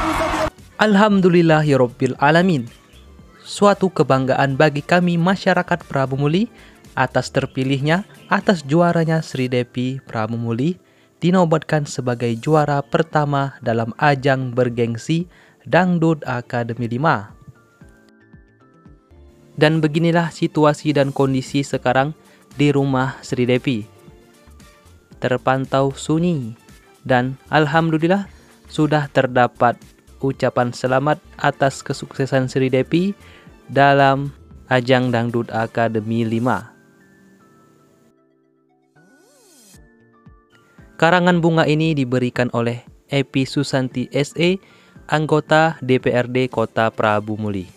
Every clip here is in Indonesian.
Alhamdulillahirabbil alamin. Suatu kebanggaan bagi kami masyarakat Prabu Muli atas terpilihnya, atas juaranya Sri Devi Prabu Muli dinobatkan sebagai juara pertama dalam ajang bergengsi Dangdut Akademi 5. Dan beginilah situasi dan kondisi sekarang di rumah Sri Devi. Terpantau sunyi dan alhamdulillah sudah terdapat ucapan selamat atas kesuksesan Sri Devi dalam ajang Dangdut Akademi 5. Karangan bunga ini diberikan oleh Epi Susanti SE, anggota DPRD Kota Prabu Muli.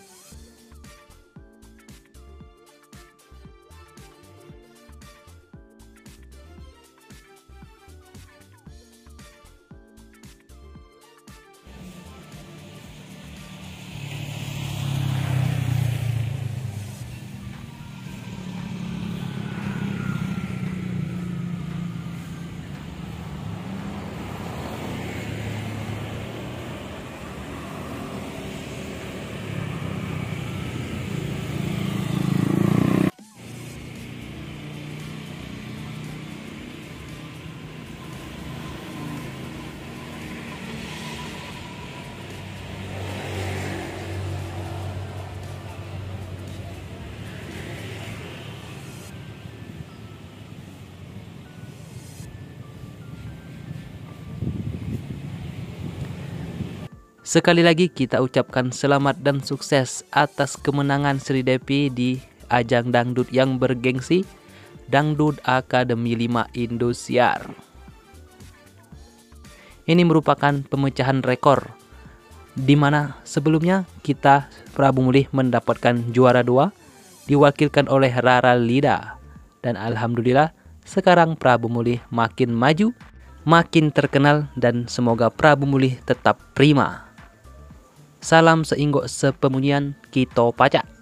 Sekali lagi kita ucapkan selamat dan sukses atas kemenangan Sri Devi di ajang dangdut yang bergengsi Dangdut Akademi 5 Indosiar. Ini merupakan pemecahan rekor di mana sebelumnya kita Prabu Muli mendapatkan juara 2 diwakilkan oleh Rara Lida, dan alhamdulillah sekarang Prabu Muli makin maju, makin terkenal, dan semoga Prabu Muli tetap prima. Salam seinggo sepemunian Kito Pacak.